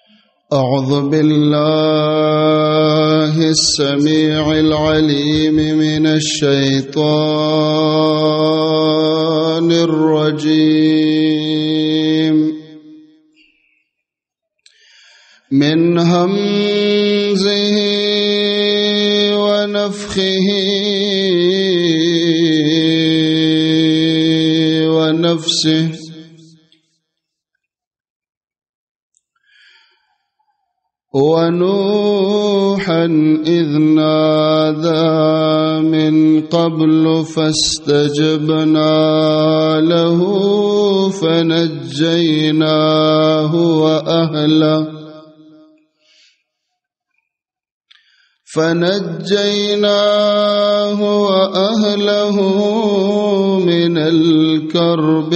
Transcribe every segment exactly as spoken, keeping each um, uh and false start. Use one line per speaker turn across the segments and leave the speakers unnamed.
أعوذ بالله السميع العليم من الشيطان الرجيم من همزه ونفخه ونفسه ونوحا إذ نادى من قبل فاستجبنا له فنجيناه وأهله فنجيناه وأهله من الكرب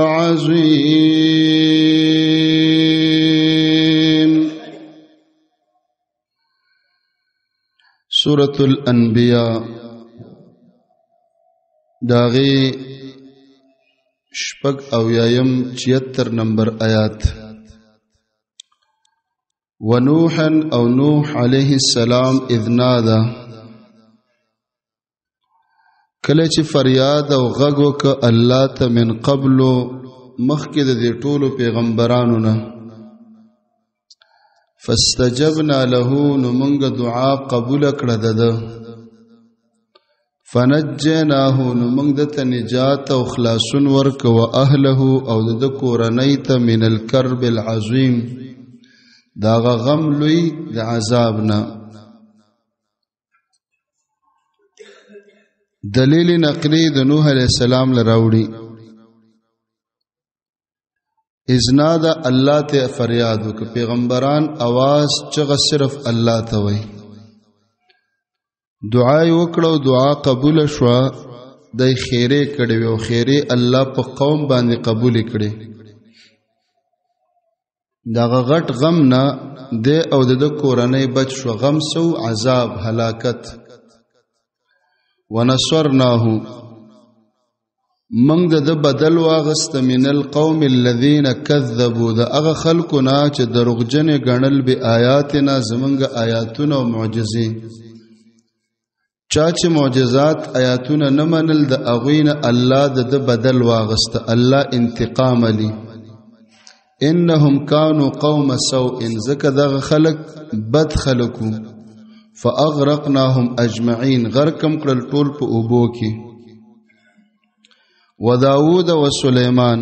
العظيم. سورة الأنبياء داغي شپږ اویایم چیتر نمبر آیات. ونوحا او نوح علیه السلام اذ نادا کله چې فریاد او غږ وکړ الله ته من قبل مخکې د دې ټولو پیغمبرانو نه فاستجبنا له نو موږ دعا قبول کړه ده فنجیناه نو موږ دته نجات او خلاصون ورک او اهله او د کورنۍ ته من الكرب العظیم دا غم لوی د عذابنا. دلیل نقلی د نوح علیہ السلام لراوړي اذنا دا الله ته فریاد وک پیغمبران आवाज چغه صرف الله ته وای دعا وکړو دعا قبول شو د خیره کړي او خیره الله په قوم باندې قبول کړي دا غټ غم نه د او د کورنۍ بچ شو غم سو عذاب هلاکت. ونصرناه من د بدل واغست من القوم الذين كذبوا د اغه خلقنا چې دروغجن غنل به آیاتنا زمنګ آیاتونه او معجزې چا چې معجزات آیاتونه نه منل د اغوینه الله د بدل واغست الله انتقام لي. انهم كانوا قوم سوء زکه دغه خلق بد خلقو فاغرقناهم اجمعين غرقم کړل ټول په اوبو کې. وداود وسليمان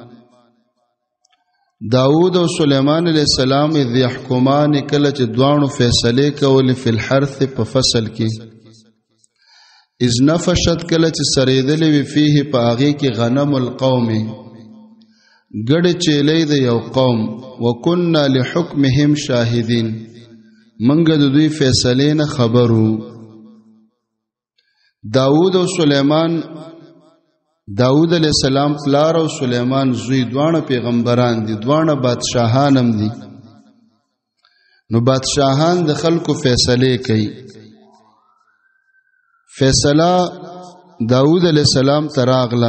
داود او سليمان عليه السلام اذ يحكمان کله چې دوانو فیصله کول فی الحرث په فصل کې اذ نفشت کله چې سریدلې وی فيه په هغه کې غنم القوم ګډ چیلې د یو قوم وکنا لحکمهم شاهدین منګ د دوی فیصله نه خبرو. داود او سليمان داود علیہ السلام پلار او سلیمان زوی دوانه پیغمبران دي دوانه بادشاہان هم دي نو بادشاہان د خلکو فیصله کوي. فیصله داود علیہ السلام تراغلا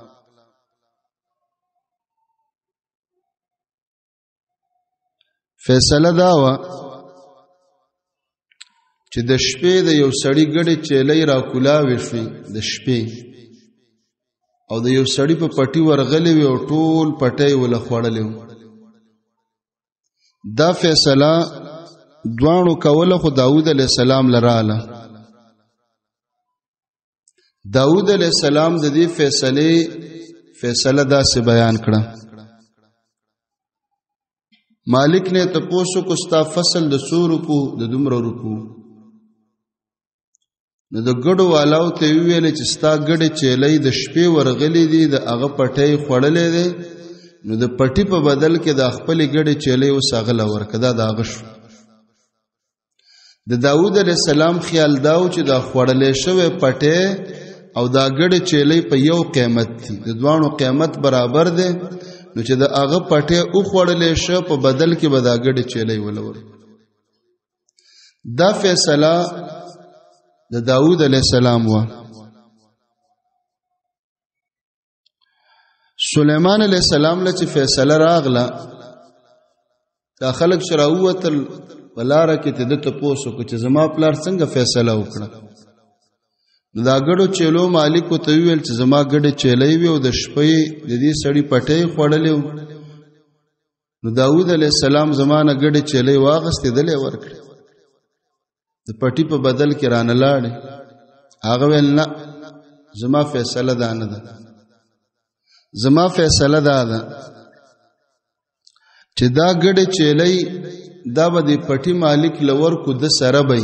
فیصله داوا چې د شپې د یو سړی ګډه چیلې را کولاوي شي د شپې او د یو سړی په پټي ورغلې وي او ټول پټي ول خوړلې. دا فیصله دوانو کوله خو داود علیہ السلام لراله. داود علیہ السلام د دې فیصله فیصله دا سه بیان کړه. مالک نے تپوسو کو ستا فصل د سو روپو د دومره روپو نو د ګډو والاو ته ویل چې ستا ګډه چیلې د شپې ورغلې دي د هغه پټي خوړلې دي نو د پټي په بدل کې د خپل ګډه چیلې وسغله ورکدا دا غش. د داوود علیہ السلام خیال داو چې دا خوړلې شوی پټي او دا ګډه چیلې په یو قیمت دي د دوانو قیمت برابر دي نو چې د هغه پټي او خوړلې شو په بدل کې به دا ګډه چیلې ولور. دا فیصله د داوود علیہ السلام وا. سلیمان علیہ السلام له چې فیصله راغله دا خلک چې راووتل په لاره کې ته ده تپوس وکړو چې زما پلار څنګه فیصله وکړه. دا ګډو چیلو مالک ورته وویل چې زما ګډې چیلۍ وې او د شپې د دې سړي پټۍ خوړلې وو. نو داود علیه السلام زمانه ګډې چیلۍ واغستې دلې ورکړې، د پټي په بدل کې رانه لاړې. هغه ویل نه، زما فیصله دا نه ده، زما فیصله دا ده چې دا ګډې چیلۍ دا به د پټي مالک لور کو د سره بی،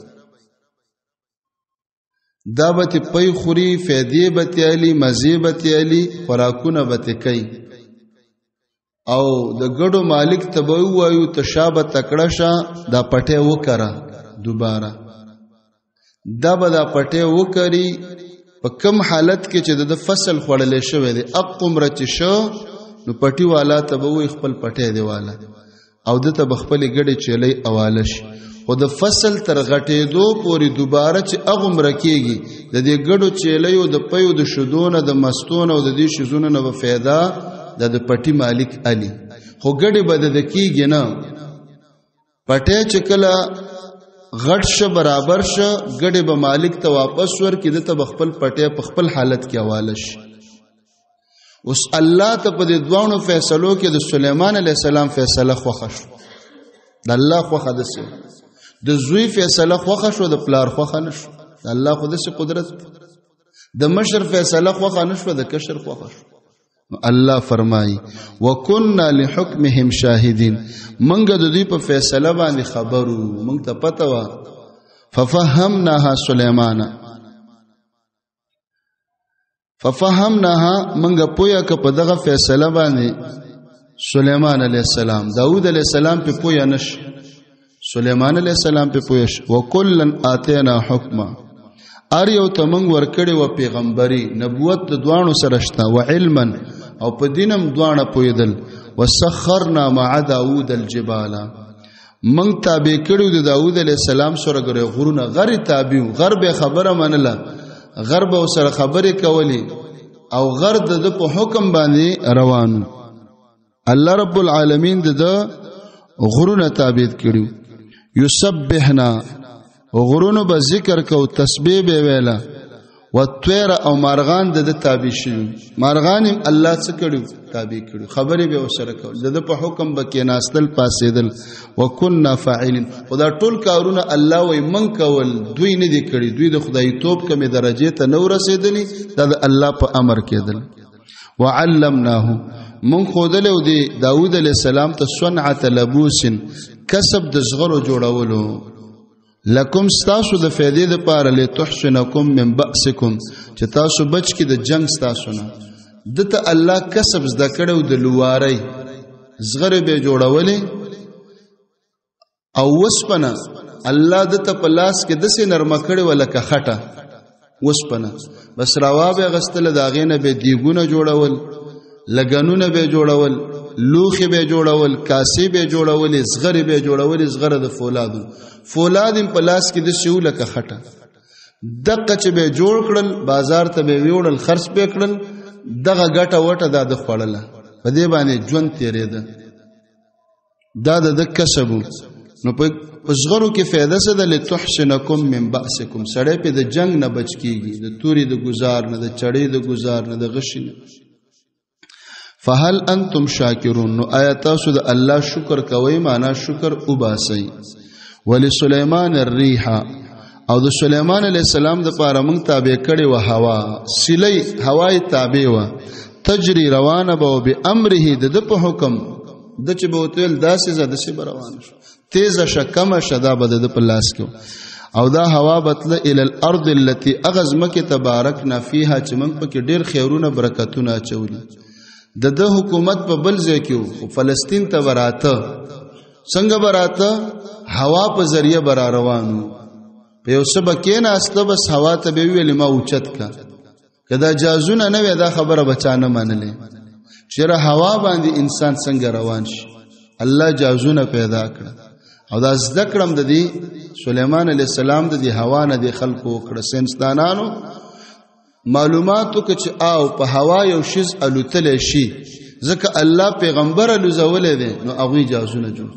دا به تی پی خوری، فیدی به تی علی، مزی به تی علی، خوراکونه به تی کئی. او د ګډو مالک ته به ووایو ته شا به تکړه شه دا پټی وکره دوباره. دا به دا پټی وکري په کم حالت کې چې د فصل خوړلی شوی دی، اقمره چې شو نو پټي والا ته به وایي خپل پټی دی والا، او ده ته به خپلې ګډې چیلۍ اواله شي. خو د فصل تر غټېدو پورې دوباره چې اغومره کېږي د دې ګډو چیلیو د پیو د شیدو نه، د مستو نه او د دې شیزونو نه به فایده دا د پټي مالک علي. خو ګډې به د کېږي نه، پټی چې کله غټ شه برابر شه ګډې به مالک ته واپس ورکړي، ده ته به خپل پټی په خپل حالت کې حواله شي. اوس الله ته په دې دواړو فیصلو کې د سلیمان علیه السلام فیصله خوښه شو. د الله خوښه داسې د زوی فیصله خوښه شو، د پلار خوښه نه شو. د الله خو داسې قدرت، د مشر فیصله خوښه نه شوه، د کشر خوښه شو. الله فرمایي وکنا لحکمهم شاهدین، منګه د دوی په فیصله باندې خبرو، منګ ته پته وه. ففهمناها سلیمان، ففهمناها منګه پویا که په دغه فیصله باندې سلیمان علیه السلام. داود علیه السلام په پویا نش، سلیمان علیه السلام په پویا ش. وکلن آتینا حکما، ار یو ته موږ ورکړی و پیغمبري، نبوت د دوانو سره شته، و علما او په دینم دوانه پویدل. وسخرنا مع داود الجبال، موږ تابع کړو د داود علیه السلام سره غرونه، غر تابع، غر به خبره منله، غر به سره خبرې کولی او غر د په حکم باندې روانو. الله رب العالمین د غرونه تابع کړو. یسبحنا، غرونو به ذکر کو، تسبیح به ویلا. والطير او مارغان د تابع شي، مارغان الله څخه کړو تابع کړو، خبرې به وسره کول، د په حکم به کې ناستل پاسېدل. وکنا فاعلین، خدا ټول کارونه الله وای من کول، دوی نه دي کړی، دوی د خدای توپ کمه درجه ته نو رسیدلی، دا د الله په امر کېدل. وعلمناه، من خودل او دی داود علیہ السلام ته صنعت لبوس، کسب د زغرو جوړولو، لکم ستاسو د فیدې د پاره، لتحسنکم من بأسکم، چې تاسو بچ کی د جنگ ستاسو نه. دته الله کسب زده کړو د لواری، زغره به جوړولې او وسپنه الله دته په لاس کې د سې نرمه کړې ولکه خټه وسپنه، بس راوابه غستله داغې نه به دیګونه جوړول، لګنونه به جوړول، لوخي به جوړول، کاسي به جوړول، زغره به جوړول، زغره د فولادو، فولاد په لاس کې د شیوله کا خټه دغه چې به جوړ کړل، بازار ته به ویوړل، خرڅ به کړل، دغه ګټه وټه د خوړله، په دې باندې ژوند تیرېده. دا د کسب نو په زغرو کې فایده څه ده؟ لتحسنکم من بأسکم، سړی په د جنگ نه بچ کیږي، د توري د گزار نه، د چړې د گزار نه، د غشي نه. فهل انتم شاکرون، نو آیا تاسو د الله شکر کوئ؟ معنا شکر وباسئ. ولسلیمان الریح، او د سلیمان علیہ السلام د پاره موږ تابع کړي و هوا، سلی هوای تابع و، تجری روانه به به امره، د په حکم د چې به وتل داسې زده سي روانه شو، تیز شکم شدا بد د په لاس کې، او دا هوا بتله ال الارض التي اغزمک تبارکنا فيها، چې موږ پکې ډیر خیرونه برکتونه اچولي. د د حکومت په بل ځای کې خو فلسطین ته وراته، څنګه براته؟ هوا په ذریعہ برا روانو، په یو څه بکې ناسته، بس هوا ته به ویل ما اوچت کا، کدا جازونه نه وي دا خبره بچانه منلې، چیرې هوا باندې انسان څنګه روان شي. الله جازونه پیدا کړ، او دا ذکرم د دې سليمان عليه السلام د دې هوا نه د خلقو کړ. ساينسدانانو معلوماتو کې چې او په هوا یو شیز الوتل شي، ځکه الله پیغمبر الوزولې دي، نو هغه جازونه جوړ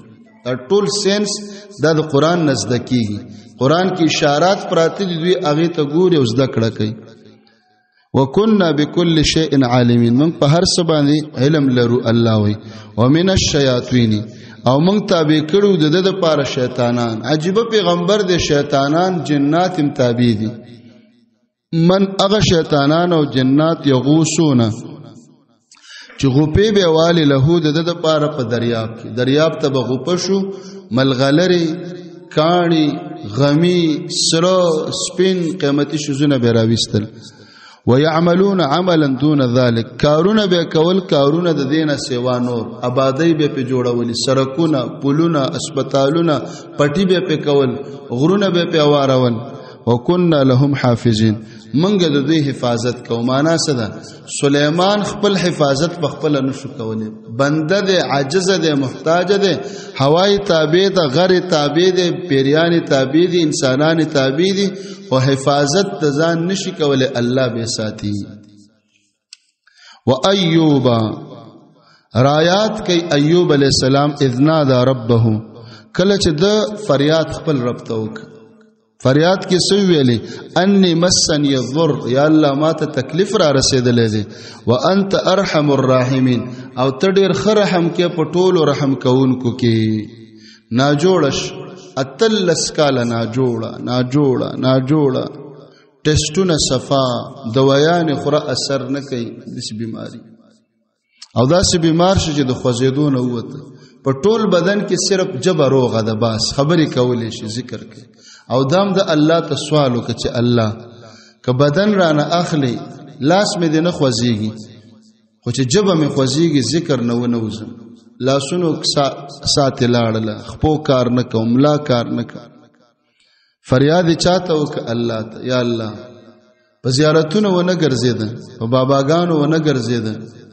دا ټول سینس دا د قران نزد کیږي قران کې اشارات پراته دي دوی هغه ته ګوري او زده کړه کوي وکنا بكل شيء عالمين من په هر څه باندې علم لرو الله وي ومن الشياطين او موږ تابع کړو د د لپاره شیطانان عجيبه پیغمبر د شیطانان جنات هم تابع دي من هغه شیطانان او جنات یغوسون چې غوپې به والی له د د لپاره په دریاب کې دریاب ته به غوپ شو ملغلري کانی غمی سرو سپین قیمتي شوزونه به راويستل ويعملون عملا دون ذلك کارونه به کول کارونه د دینه سیوا نور آبادی به په جوړولي سرکونه پلونه اسپیټالونه پټي به په کول غرونه به په وارول وكنا لهم حافظين منګه د دوی حفاظت کو معنا څه ده سليمان خپل حفاظت په خپل نشو کولې بنده د عاجز ده محتاج ده هوای تابع ده غر تابع ده پیریان تابع دي انسانان تابع دي او حفاظت د ځان نشي کولې الله به ساتي وأيوب رايات کوي ایوب علیہ السلام اذ نادى ربه کله چې د فریاد خپل رب ته وک فریاد کې سو ویلي انی مسنی الضر یا الله ما ته تکلیف را رسیدلې دي وانت ارحم الراحمین او ته ډیر خرحم کې په ټولو رحم کوونکو کې نا جوړش اتلس کال نا جوړه نا جوړه نا جوړه ټیسټونه صفا دوايان خورا اثر نه کوي دس بیماری او داسې بیمار شي چې د خوځېدو نه وته په ټول بدن کې صرف جبر روغه ده بس خبرې کولې شي ذکر کوي او دام د الله ته سوال وکړي چې الله که بدن رانه اخلي لاس مې دې نه خوځيږي خو چې جبه مې خوځيږي ذکر نه ونوزم لاسونو ساتې لاړله خپو کار نه کوم لا کار نه کوم فریاد چاته وکړه الله ته یا الله په زیارتونو ونه ګرځېده په باباګانو ونه ګرځېده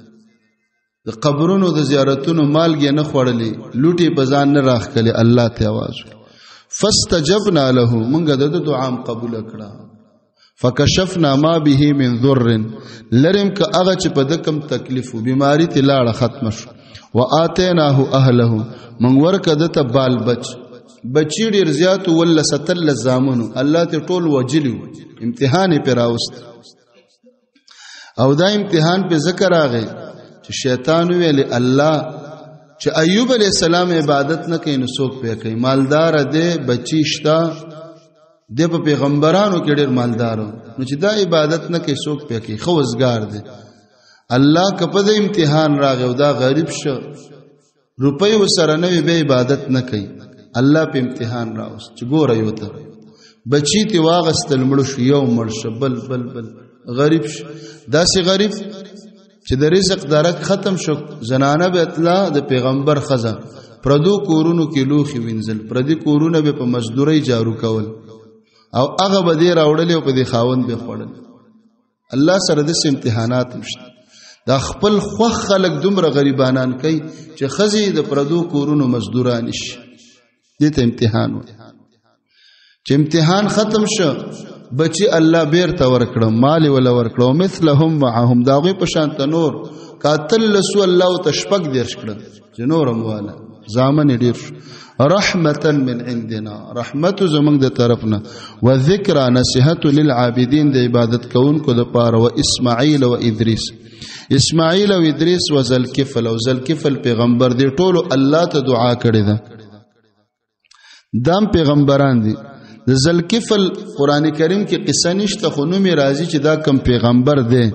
د قبرونو د زیارتونو مالګې نه خوړلې لوټي په ځان نه راخلې الله ته आवाज فاستجبنا له منګه د دعا قبول کړه فکشفنا ما به من ضر لرم ک هغه چې په دکم تکلیف او بیماری ته لاړه ختم شو واتیناه اهله من ورکه د ته بال بچ بچی ډیر زیات ول ستل زامنو الله ته ټول وجلی امتحان پر راوست او دا امتحان په ذکر راغی چې شیطان ویل الله چې ایوب علیہ السلام عبادت نه کوي نو څوک پې کوي مالدار دی بچی شتا د په پیغمبرانو کې ډېر مالدارو نو چې دا عبادت نه کوي څوک پې کوي خوځګار دی الله کپد امتحان راغی او دا غریب شو روپۍ وسره نه به عبادت نه کوي الله په امتحان راوست چې ګوره یو ته بچی تی واغستل مړ شو یو مړ شو بل بل بل غریب شو داسې غریب چې د رزق درک ختم شو زنانه به اطلاع د پیغمبر خزه پردو کورونو کې لوخي وینځل پردي کورونه به په مزدوري جارو کول او هغه به دې راوړل او په دې خاوند به خوړل الله سره د امتحانات مشته دا خپل خو خلک دومره غریبانان کوي چې خزي د پردو کورونو مزدوران شي دې ته امتحان و چې امتحان ختم شو بچی الله بیر ته ورکړه مال ولا ورکړه مثلهم معهم داغه په شان تنور قاتل لسو الله تشفق دیرش کړه جنورم والا زامن ډیر رحمتا من عندنا رحمت زمنګ د طرفنا وذکر نصيحت للعابدين د عبادت کوونکو د پاره او اسماعیل او ادریس اسماعیل او ادریس و ذلکفل او ذلکفل پیغمبر دی ټولو الله ته دعا کړې ده دام پیغمبران دي د ذلکفل قران کریم کې قصه نشته خو نو می راځي چې دا کم پیغمبر دی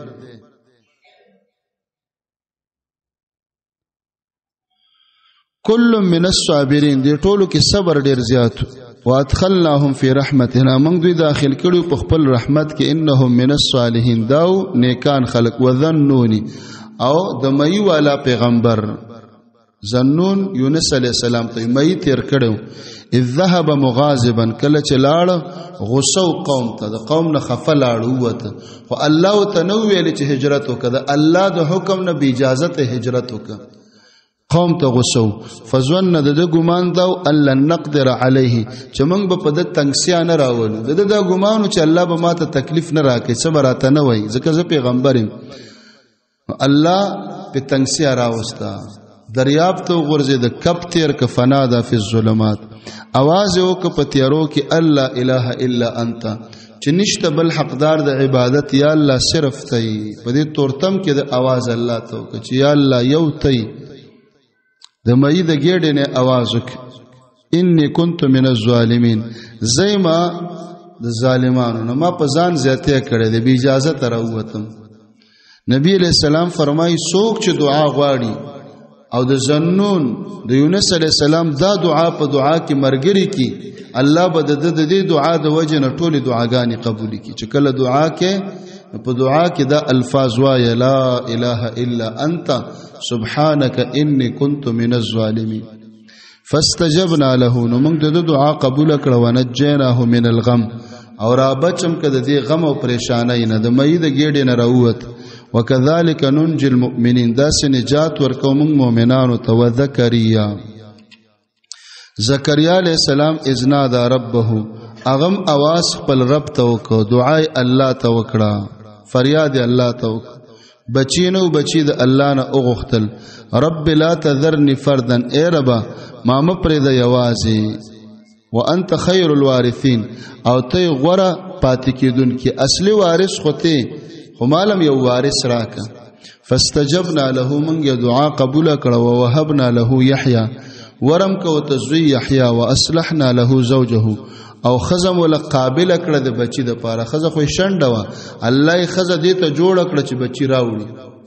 کل من الصابرین دی ټولو کې صبر ډیر زیات وادخلناهم فی رحمتنا موږ دوی داخل کړو په خپل رحمت کې انهم من الصالحین داو نیکان خلق وذنونی او د مئی والا پیغمبر زنون یونس علیہ السلام ته مئی تیر کړو اذ ذهب مغاضبا کله چې لاړ غصو قوم ته د قوم نه خفه لاړ وته خو الله تنویل چې هجرت وکړه الله د حکم نه بی اجازه ته هجرت وکړه قوم ته غصو فظن د ګمان دا الله نقدر علیه چې موږ په د تنگسیا نه راولو د د ګمانو چې الله به ماته تکلیف نه راکړي صبر اته نه وای ځکه زه پیغمبرم الله په تنگسیا راوستا دریاب ته وغورځېد کب تیر که فنا ده فی الظلمات اواز یې وکړه په تیارو کې الله اله الا انت چې نشته بل حقدار د عبادت یا الله صرف ته یې په دې تورتم کې د اواز الله ته وکړه چې یا الله یو ته یې د مئی د ګېډې نه اواز وکړه انی کنت من الظالمین زیما د ظالمانو نه ما په ځان زیاتې کړې د بې اجازته راووتم نبی علیہ السلام فرمایي څوک چې دعا غواړي او د زنون د یونس علیہ السلام دا دعا په دعا کې مرګري کی الله به د دې دعا د وجه نه ټولې دعاګانې قبول کی چې کله دعا کې په دعا کې دا الفاظ وایي لا اله الا انت سبحانك انی كنت من الظالمین فاستجبنا له نو موږ د دعا قبول کړو ونجیناه من الغم او را بچم کده دې غم او پریشانای نه د مې د ګېډې نه راووت وكذلك ننجي المؤمنين داس نجات ورکو موږ مؤمنانو ته وذکریا زکریا علیہ السلام اذنا دا ربه اغم اواز خپل رب ته وکړو دعای الله ته وکړه فریاد الله ته وکړه بچینو بچی د الله نه اوغختل رب لا تذرني فردا اے ربا ما مپرې د یوازي وانت خیر الوارثین او ته غره پاتې کیدون کی اصلي وارث خوته خو مالم یو وارث راکا فاستجبنا له من دعا قبول کړه او وهبنا له یحیی ورم کو تزوی یحیی واصلحنا له زوجه او خزم ول قابل کړه د بچی د پاره خزه خو شنډه وا الله خزه دې ته جوړ کړه چې بچی راوړي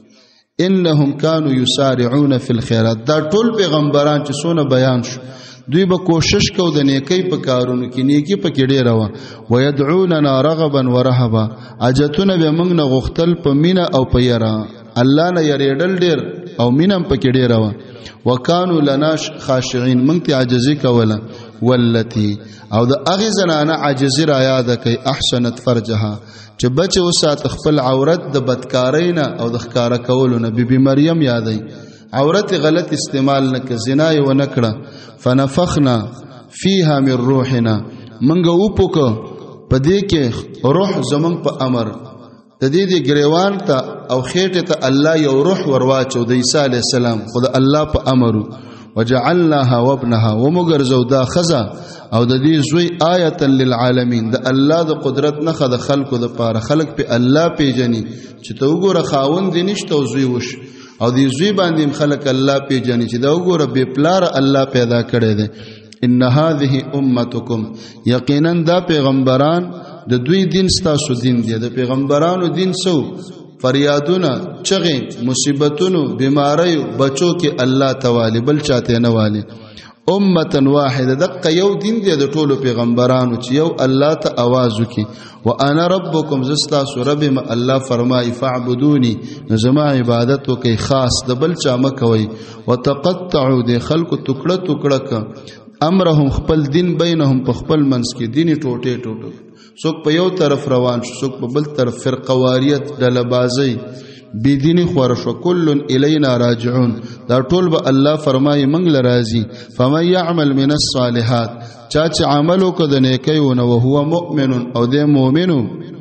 انهم كانوا يسارعون في الخيرات دا ټول پیغمبران چې سونه بیان شو دوی به کوشش کو د نیکی په کارونو کې نیکی په کې ډیر و ويدعوننا رغبا ورهبا اجتون به موږ نه غختل په مینا او په یرا الله نه یریدل ډیر او مینم په کې ډیر و وکانو لنا خاشعين موږ ته عاجزي کوله ولتی او د اغه زنانه عاجزي را یاد کوي احسنت فرجها چې بچ وسات خپل عورت د بدکارینا او د ښکارا کولو نه بيبي مریم یادای عورت غلط استعمال نک زنا و نکړه فنفخنا فيها من روحنا منګه وپوک پدې کې روح زمنګ په امر د دې دې ګریوان ته او خېټه ته الله یو روح ورواچو د عیسی علی السلام خدای الله په امر وجعلناها وابنها ومغرزو دا خزا او د دې زوی آیه للعالمین د الله د قدرت نه خد خلقو د پاره خلق په الله پیجنې چې ته وګوره خاوند دې نشته او زوی وش او دې زوی باندې خلق الله پیجنې چې دا وګوره به پلار الله پیدا کړی دی ان هذه امتکم یقینا دا پیغمبران د دوی دین ستاسو دین دی د پیغمبرانو دین سو فریادونه چغې مصیبتونو بیماری بچو کې الله تعالی بل چاته نه والی امه واحده دغه یو دین دی د ټولو پیغمبرانو چې یو الله ته आवाज وکي وانا ربکم زستا رب ما الله فرمای فاعبدوني زما عبادت وکي خاص د بل چا مکوي وتقطعوا د خلق ټوکړه ټوکړه ک امرهم خپل دین بینهم په خپل منس کې دیني ټوټه ټوټه څوک په یو طرف روان شو څوک په بل طرف فرقواریت ډلبازي بی دینی خور شو کلن الینا راجعون دا ټول به الله فرمایي منګ لرازي فمن يعمل من الصالحات چا چې عملو کو د نیکی او نو هو مؤمن او د مؤمنو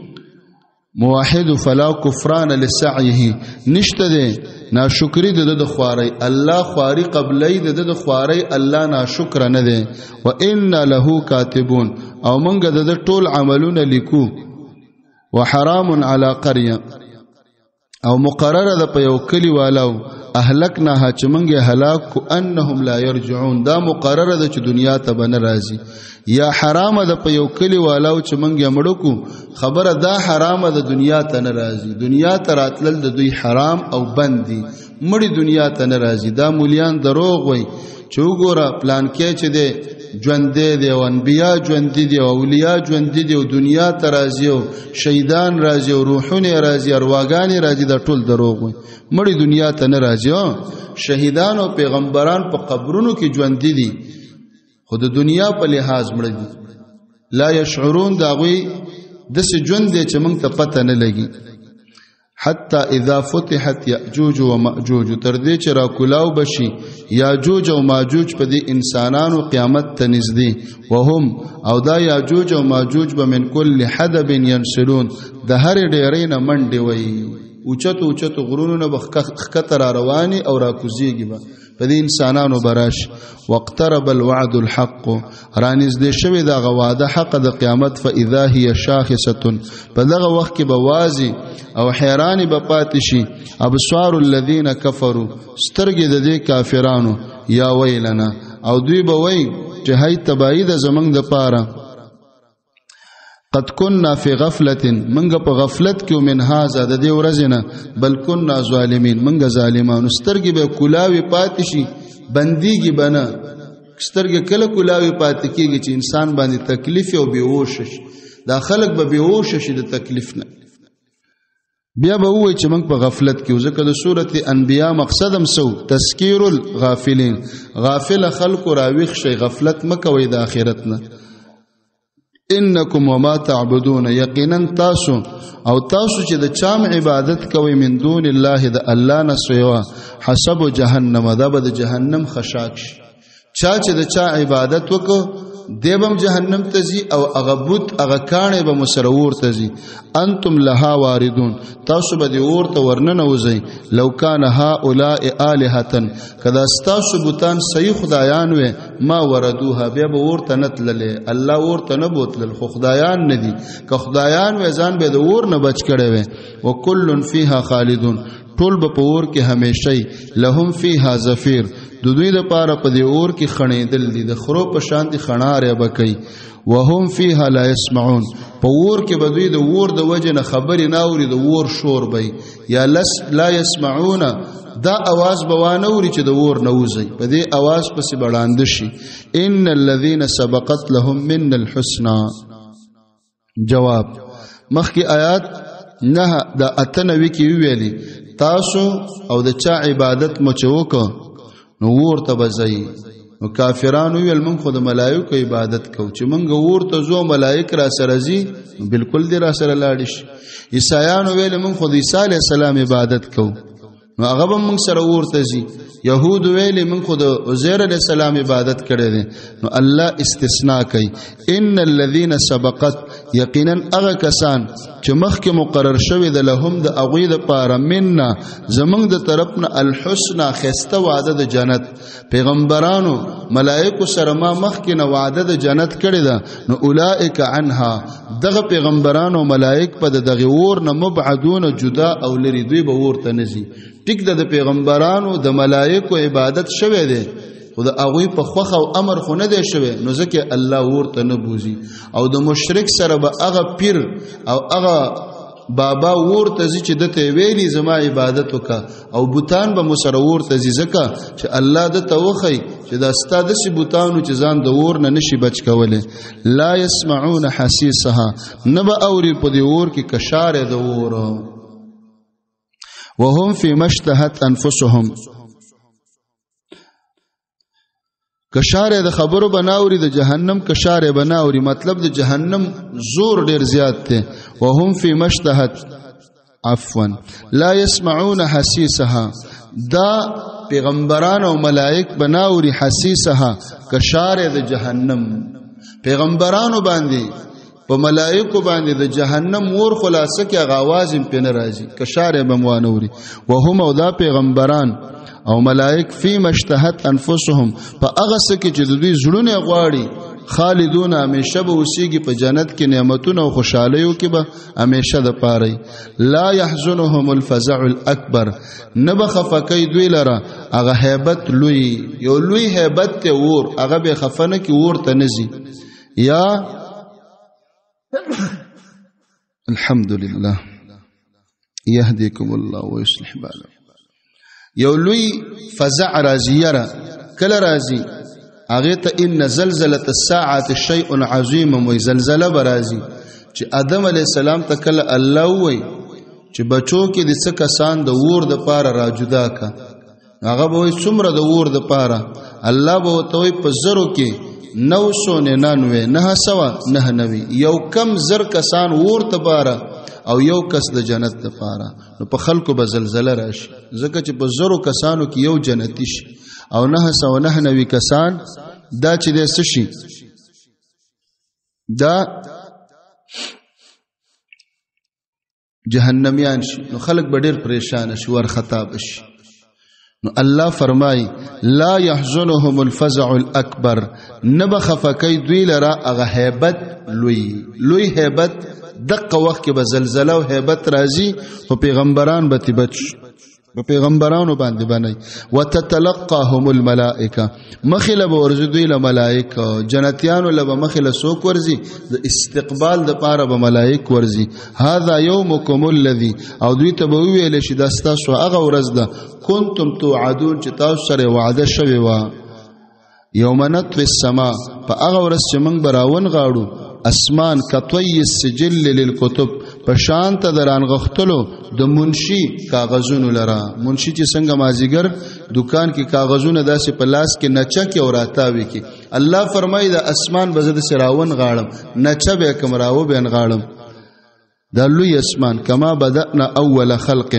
موحد فلا کفران لسعيه نشته ده ناشکری ده د خواري الله خواري قبلې ده د خواري الله ناشکر نه ده وان له کاتبون او منګ د ټول عملونه لیکو وحرام على قريه او مقرره ده په یو کلی والو اهلکناها چې منګه هلاک کو انهم لا يرجعون دا مقرره ده چې دنیا ته بن راځي یا حرام ده په یو کلی والو چې منګه مړو کو خبره دا حرام ده دنیا ته نه راځي دنیا ته راتلل د دوی حرام او بندي مړی دنیا ته نه راځي دا مولیان دروغ وای چې وګوره پلان کې چې ده ژوند دي او انبیا ژوند دي او اولیاء ژوند دي او دنیا ته راځي او شهیدان راځي او روحونه راځي ارواګان راځي دا ټول دروغ وي مړی دنیا ته نه راځي شهیدان او پیغمبران په قبرونو کې ژوند دي خو د دنیا په لحاظ مړ دي لا يشعرون دا غوي د څه ژوند دي چې موږ ته پته نه لګي حتى اذا فتحت یاجوج و ماجوج تر دې چې را کولاو بشي یاجوج او ماجوج په دې انسانانو قیامت ته نږدې وهم او دا یاجوج او ماجوج به من کل حدب ينسلون د هر ډیرې نه منډي وي اوچت اوچت غرونو نه بخکتر رواني او را کوزيږي په دې انسانانو براش واقترب الوعد الحق رانیز دې شوی دا غواده حق د قیامت فاذا هي شاخصه په دغه وخت کې بوازي او حیرانی به پاتې شي ابصار الذين كفروا سترګې د دې کافرانو یا ویلنا او دوی به وای چې هي تبعید زمنګ د پاره قد كنا في غفلة منغ په غفلت کې من هاذا د دې ورځنه بل كنا ظالمين منغ ظالمانو سترګې به کلاوي پاتې شي بنديږي بنا سترګې کله کلاوي پاتې کېږي چې انسان باندې تکلیف او بیهوش شي دا خلک به بیهوش شي د تکلیف نه بیا به وای چې موږ په غفلت کې ځکه د سورته انبیاء مقصدم سو تذکیر الغافلین غافل خلق راویخ شي غفلت مکوي د اخرت نه انکم وما تعبدون یقینا تاسو او تاسو چې د چام عبادت کوي من دون الله د الله نه سوا حسب جهنم دا به د جهنم خشاک شي چا چې د چا عبادت وکړو دیبم جهنم تزي او اغبوت اغه کانه به مسرور تزي انتم لها واردون تاسو به دی ورته ورننه وزي لو کان هؤلاء الهه کدا تاسو بوتان صحیح خدایان و ما وردوها بیا به ورته نتلله الله ورته نه بوتل خو خدایان نه دي که خدایان و ځان به د ور نه بچ کړي و وکل فیها خالدون ټول به په اور کې همیشئ لهم فیها زفیر د دوی د پاره په دی اور کې خړېدل دي د خرو په شان دي خناره بکئی وهم فیها لا يسمعون په اور کې به دوی د اور د وجه نه خبرې نه اوري د اور شور بي یا لس لا يسمعون دا आवाज بوانه اوري چې د اور نه وځي په دې आवाज پسې بړاند شي ان الذين سبقت لهم من الحسنى جواب مخکې آیات نه د اتنوي کې ویلي تاسو او د چا عبادت مچوک نو ورته بځي نو کافرانو ویل من خود ملائکه عبادت کو چې منګ ورته زو ملائک را سره زی بالکل دی را سره لاړش عیسایانو ویل من خود عیسی علی السلام عبادت کو نو هغه من سره ورته زی يهود ویل من خود عزیر علیہ السلام عبادت کړي دي نو الله استثناء کوي ان الذين سبقت یقینا هغه کسان چې مخکې مقرر شوی د لهم د اغوی د پاره مننا زمنګ د طرفنا الحسنى خسته وعده د جنت پیغمبرانو ملائکه سره ما مخکې نه وعده د جنت کړي ده نو اولئک عنها دغه پیغمبرانو ملائک په دغه ور نه مبعدون جدا او لري دوی به ورته نزي ټیک د پیغمبرانو د ملائکه عبادت شوه دي خو د هغه په خوخه او امر خو نه دی شوه نو ځکه الله ورته نه بوزي او د مشرک سره به هغه پیر او هغه بابا ورته چې دته ویلي زما عبادت وکا او بوتان به مسره ورته ځکه چې الله د توخی چې د استاد سي بوتانو چې ځان د ور نه نشي بچ کوله لا يسمعون حسيسها نبا اوري په دی ور کې کشاره د ور وهم في مشتهت انفسهم کشاره د خبرو بناوري د جهنم کشاره بناوري مطلب د جهنم زور ډیر زیات ته وهم في مشتهت عفوا لا يسمعون حسيسها دا پیغمبران او ملائک بناوري حسيسها کشاره د جهنم پیغمبرانو باندې په ملائکه باندې د جهنم ور خلاصه کې غواز په ناراضي کشاره بموانوري وهم او دا پیغمبران او ملائک فی مشتهت انفسهم په هغه څه کې چې د دوی زړونه غواړي خالدون همیشه به اوسېږي په جنت کې نعمتونه او خوشالیو کې به همیشه د پاره لا يحزنهم الفزع الاکبر نبخفکای دوی لره هغه hebat لوی یو لوی hebat ته ور هغه به خفنه کې ورته نزي یا الحمد لله يهديكم الله ويصلح بالكم یو لوی فزع رازیره کله رازی هغه ته ان زلزله الساعه شيء عظيم و زلزله برازي چې ادم علی السلام ته کله الله وای چې بچو کې د څه کسان د ور د پاره راجدا کا هغه به څومره د ور د پاره الله به توي په زرو کې نو سو ننانوے نه سوا نه نوی یو کم زر کسان ور ته پاره او یو کس د جنت د پاره نو په خلکو به زلزلہ راشي ځکه چې په زرو کسانو کې یو جنتی شي او نه سو نه نوی کسان دا چې د سشي دا جهنميان شي نو خلک به ډېر پریشان شي ور خطاب شي نو الله فرمای لا يحزنهم الفزع الاكبر نبخفکی دوی لرا اغه هیبت لوی لوی هیبت دقه وخت کې به زلزلہ او هیبت راځي او پیغمبران به تبچ په پیغمبرانو باندې باندې وتتلقاهم الملائکه مخله به ورځي دوی له ملائکه جنتیانو له مخله سوک ورځي د استقبال د پاره به ملائک ورځي هاذا یومکم الذی او دوی ته به ویل شي د تاسو هغه ورځ ده کنتم توعدون چې تاسو سره وعده شوی و یوم نطوی السما په هغه ورځ چې موږ براون غاړو اسمان کطوی السجل للکتب په شان ته دران غختلو د منشي کاغذونو لرا منشي چې څنګه مازیګر دکان کې کاغذونه داسې په لاس کې نچا کې او راتاوي کې الله فرمایي د اسمان بزد سراون غاړم نچا به کوم راو بین غاړم د لوی اسمان کما بدأنا اول خلق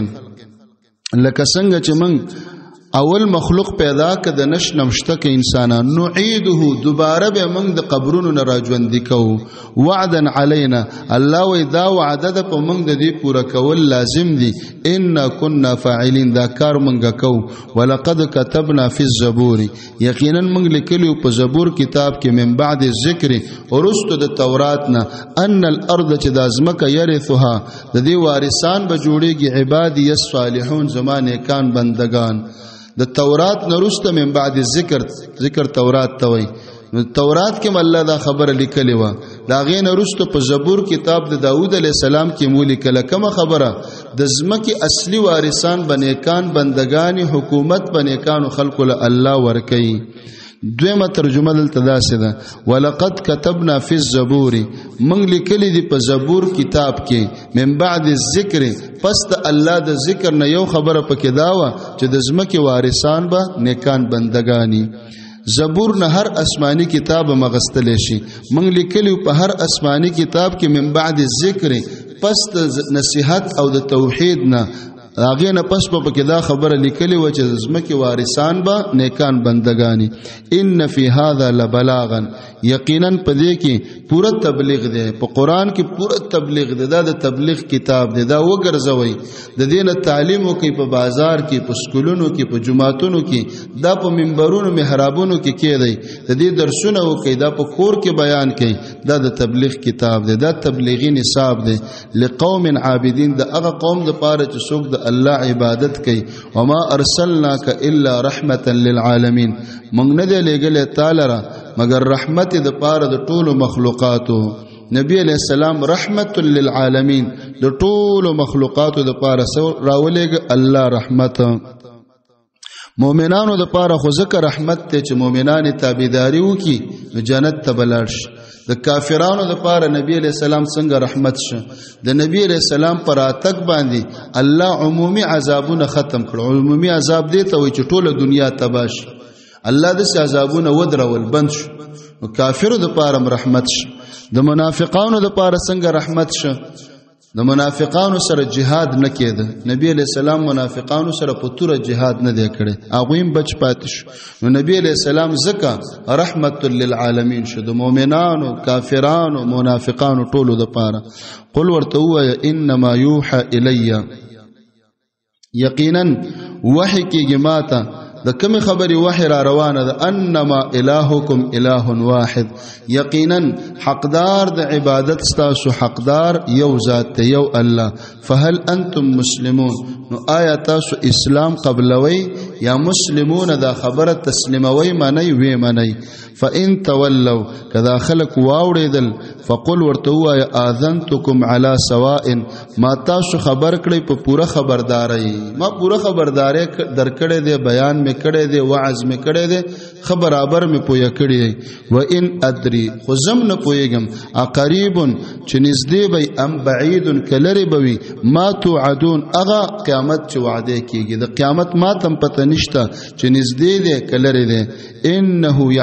لکه څنګه چې موږ اول مخلوق پیدا کړ د نش نمشته کې انسانان نعيده دوباره به موږ د قبرونو نه راځوندې کوو وعدا علينا الله وی دا وعده د په موږ د دې پوره کول لازم دي ان كنا فاعلين دا کار موږ کوو ولقد كتبنا في الزبور یقینا موږ لیکلو په زبور کتاب کې من بعد ذکر ورستو د تورات نه ان الارض چې د ازمکه يرثها د دې وارثان به جوړيږي عبادي الصالحون زمانه کان بندگان د تورات نرسته من بعد ذکر ذکر تورات توي نو تورات کې الله دا خبره لیکلې و دا غین نرسته په زبور کتاب د داوود علی السلام کې مو لیکله کومه خبره د زمکه اصلي وارثان بنیکان بندگان حکومت بنیکان خلق له الله ورکي دویمه ترجمه دلته داسې ده ولقد كتبنا في الزبور من لیکلی دی په زبور کتاب کې من بعد الذکر پس ته الله د ذکر نه یو خبره پکې داوه چې د زمکه وارثان به نیکان بندگانی زبور نه هر آسمانی کتاب مغستل شي من لیکلی په هر آسمانی کتاب کې من بعد الذکر پس ته نصیحت او د توحید نه هغه نه پس په کې دا خبره لیکلې و چې زمکه وارثان به نیکان بندگانی ان فی هذا لبلاغا یقینا په دې کې پوره تبلیغ دی په قران کې پوره تبلیغ دی دا د تبلیغ کتاب دی دا وګرځوي د دین تعلیم کوي په بازار کې په سکولونو کې په جماعتونو کې دا په منبرونو محرابونو کې کېدی د دې درسونه کوي دا په کور کې بیان کوي دا د تبلیغ کتاب دی دا تبلیغی نصاب دی لقوم عابدین د هغه قوم د پاره چې څوک د الله عبادت کوي وما ارسلناک الا رحمتا للعالمین موږ نه دی لګلې تعالی را مگر رحمت د پاره د ټولو مخلوقاتو نبی علیہ السلام رحمت للعالمین د ټولو مخلوقاتو د پاره راولېګ الله رحمت مؤمنانو د پاره خو ذکر رحمت ته چې مؤمنان تابعداري وکي جنت ته بلارش د کافرانو د پاره نبی علیہ السلام څنګه رحمت شه د نبی علیہ السلام پر اتک باندې الله عمومي عذابونه ختم کړ عمومي عذاب دی ته وي چې ټوله دنیا تباش الله د عذابونه ودرول بند شو نو کافرو د پاره رحمت شه د منافقانو د پاره څنګه رحمت شه د منافقانو سره جهاد نه کېده نبی علیہ السلام منافقانو سره په توره جهاد نه دی کړی هغه هم بچ پاتې شو نو نبی علیہ السلام زکه رحمت للعالمین شو د مؤمنانو کافرانو منافقانو ټولو د پاره قل ورته وای انما یوحى الی یقینا وحی کېږي ماته د کوم خبري وحی را روانه ده انما الهکم اله واحد یقینا حقدار د عبادت تاسو حقدار یو ذات یو الله فهل انتم مسلمون نو آیا تاسو اسلام قبلوي یا مسلمون دا خبره تسلیموي معنی وی معنی فان تولوا کذا خلق واوریدل فقل ورتوا یا اذنتکم علی سواء ما تاسو خبر کړی په پوره خبرداري ما پوره خبرداري درکړې دی بیان می کړی دی وعظ می کړی دی خبر برابر می پویا کړی دی و ان ادري خو زم نه پویګم اقریب چې نږدې وي ام بعید کلری بوي ما توعدون اغه قیامت چې وعده کیږي د قیامت ما تم پته نشته چې نږدې دی کلری دی انه يعلم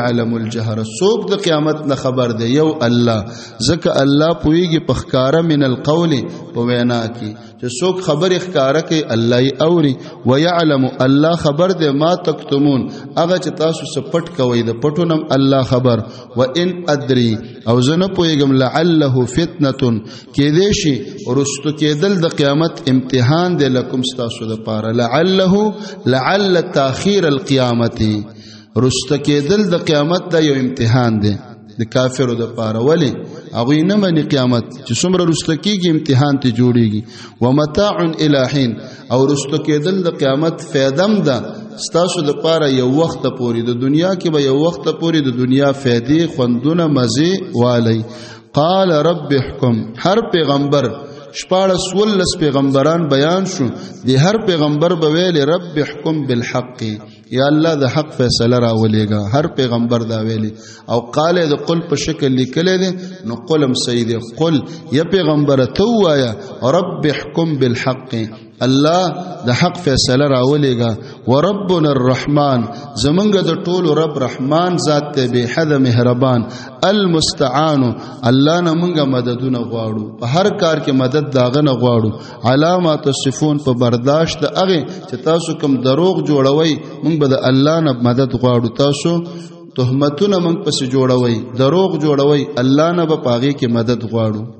الجهر سوق د قیامت نه خبر دی یو الله ځکه الله پویږي په ښکارا من القول په وینا کې چې څوک خبر ښکارا کوي الله یې اوري ويعلم الله خبر دی ما تکتمون هغه چې تاسو سپټ کوي د پټونم الله خبر وان ادري او زه نه پوهېږم لعله فتنه کې دې شي ورستو کېدل د قیامت امتحان دی لکم ستاسو دپاره لعله لعل تاخیر القیامت رستو کېدل د قیامت دا یو امتحان دی د کافرو دپاره ولې هغوی نه مني قیامت چې څومره رسته کېږي امتحان ته جوړېږي ومتاع الی حین او رسته کېدل د قیامت فایدم ده ستاسو دپاره یو وخت پورې د دنیا کې به یو وخت پورې د دنیا فایدې خوندونه مزې والی قال رب احکم هر پیغمبر شپاړس ولس پیغمبران بیان شو دی هر پیغمبر به ویل رب احکم بالحق یا الله د حق فیصله راولېږه هر پیغمبر دا ویلي او قال د قل په شکل لیکلی دی نو قلم سید قل یا پیغمبر ته ووایه رب احکم بالحق الله د حق فیصله راولېږه وربنا الرحمن زمونږ د ټولو رب رحمان ذات دی بې حده مهربان المستعان الله نه مونږ مددونه غواړو په هر کار کې مدد د هغه نه غواړو علا ما تصفون په برداشت د هغې چې تاسو کوم دروغ جوړوئ مونږ به د الله نه مدد غواړو تاسو تهمتونه مونږ پسې جوړوئ دروغ جوړوئ الله نه به په هغې کې مدد غواړو